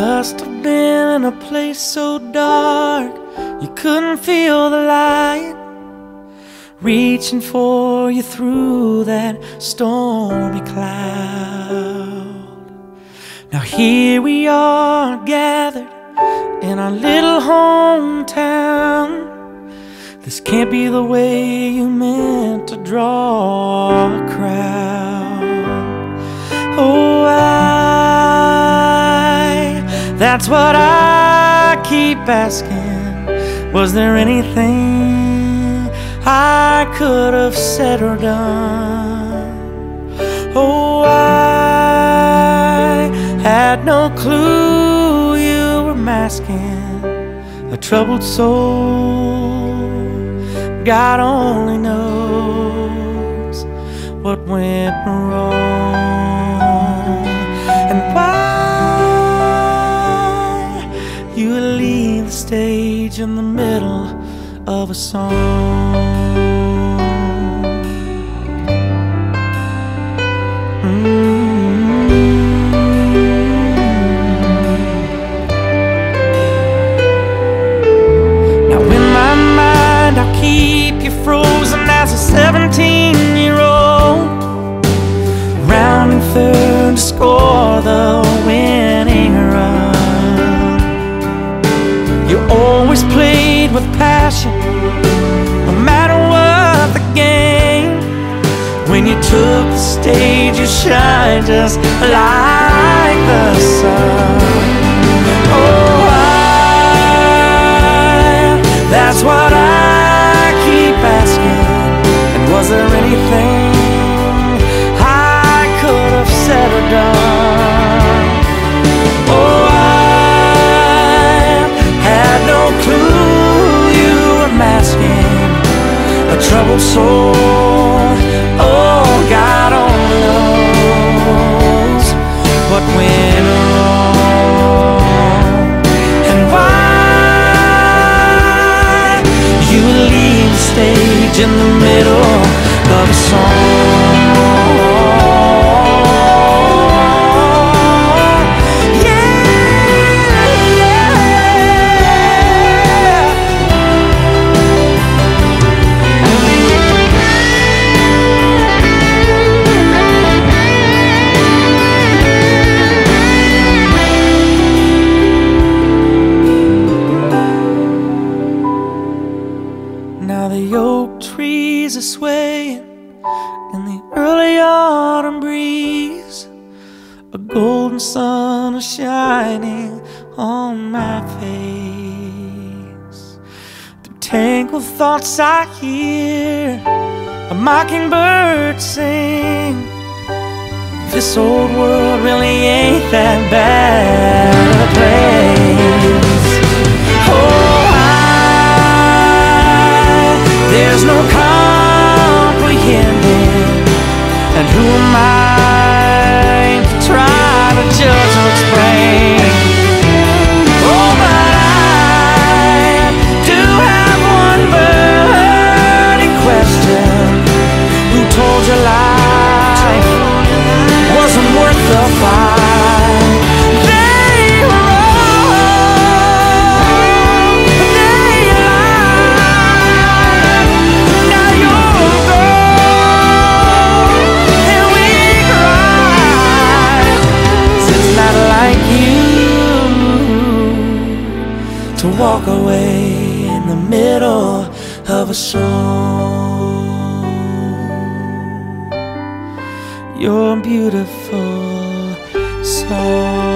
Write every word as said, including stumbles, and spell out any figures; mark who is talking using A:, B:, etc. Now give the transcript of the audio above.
A: must have been in a place so dark you couldn't feel the light reaching for you through that stormy cloud. Now here we are gathered in our little hometown. This can't be the way you meant to draw a crowd. Oh, I, that's what I keep asking. Was there anything I could have said or done? Oh, I had no clue you were masking a troubled soul. God only knows what went wrong and why you leave the stage in the middle of a song. Mm-hmm. Now in my mind I'll keep you frozen as a seventeen-year-old, rounding third to score the winning run. You always played with passion, no matter what the game. When you took the stage, you shine just like the sun. Oh, I, that's what I keep asking. And was there anything I could have said or done? Oh, I had no clue you were masking a troubled soul. Oh, God only knows what went wrong and why you leave the stage in the middle of a song. Now the oak trees are swaying in the early autumn breeze. A golden sun is shining on my face. Through tangled thoughts I hear a mockingbird sing. This old world really ain't that bad a place. Oh, there's no comprehending, and who am I to try to judge or explain? Oh, but I do have one burning question. Who told you life wasn't worth the fight? They were wrong, they lied. Now you're gone and we cry. It's not like you to walk away in the middle of a song. You're a beautiful song.